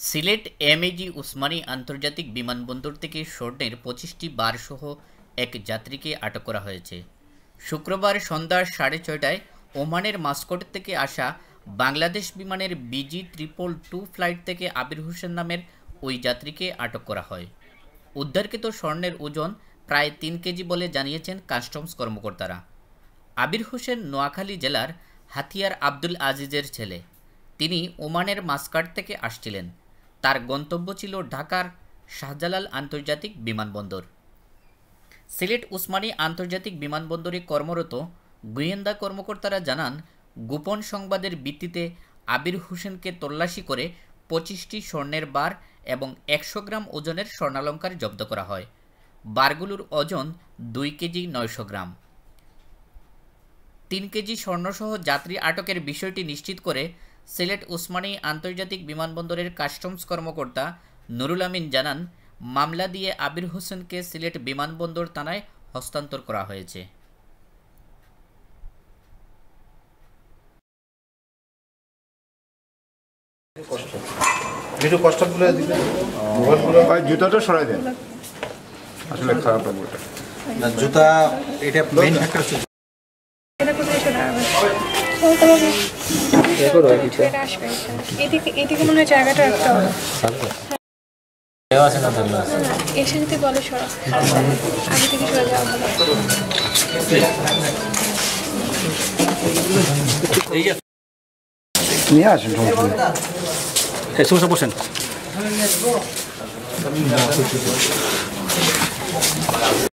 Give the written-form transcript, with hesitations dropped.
Sylhet MAG Usmani আন্তর্জাতিক বিমানবন্দর থেকে স্বর্ণের 25টি বারসহ এক যাত্রীকে আটক করা হয়েছে। শুক্রবার সন্ধ্যা 6:30টায় ওমানের মাস্কট থেকে আসা বাংলাদেশ বিমানের BG-222 ফ্লাইট থেকে আবির হোসেন নামের ওই যাত্রীকে আটক করা হয়। উদ্ধারকৃত স্বর্ণের ওজন প্রায় 3 কেজি বলে জানিয়েছেন কাস্টমস কর্মকর্তারা। আবির হোসেন নোয়াখালী জেলার হাতিয়ার আব্দুল আজিজের ছেলে। তিনি ওমানের মাস্কাট থেকে আসছিলেন। তার গন্তব্য ছিল ঢাকার শাহজালাল আন্তর্জাতিক বিমানবন্দর। সিলেট উসমানী আন্তর্জাতিক বিমানবন্দরে কর্মরত গোয়েন্দা কর্মকর্তারা জানান, গোপন সংবাদের ভিত্তিতে আবির হোসেনকে তল্লাশি করে 25টি স্বর্ণের বার এবং 100 গ্রাম ওজনের স্বর্ণালংকার জব্দ করা হয়। বারগুলোর ওজন 2 কেজি 900 গ্রাম। 3 কেজি স্বর্ণসহ যাত্রী আটকের বিষয়টি নিশ্চিত করে সিলেট উসমানী আন্তর্জাতিক বিমানবন্দরের কাস্টমস কর্মকর্তা নুরুল আমিন জানান, মামলা দিয়ে আবির হোসেনকে সিলেট বিমানবন্দর থানায় হস্তান্তর করা হয়েছে। জুতাটা সরাই দেন, আসলে খারাপ লাগবে না। জুতা এটা মেইন ফ্যাক্টর ছিল। এদিকে মনে হয় জায়গাটা রাখতে হবে। এসে যদি বলে সরা আগে থেকে সরে যাওয়া ভালো। নিয়ে আসেন সমস্যা বসেন।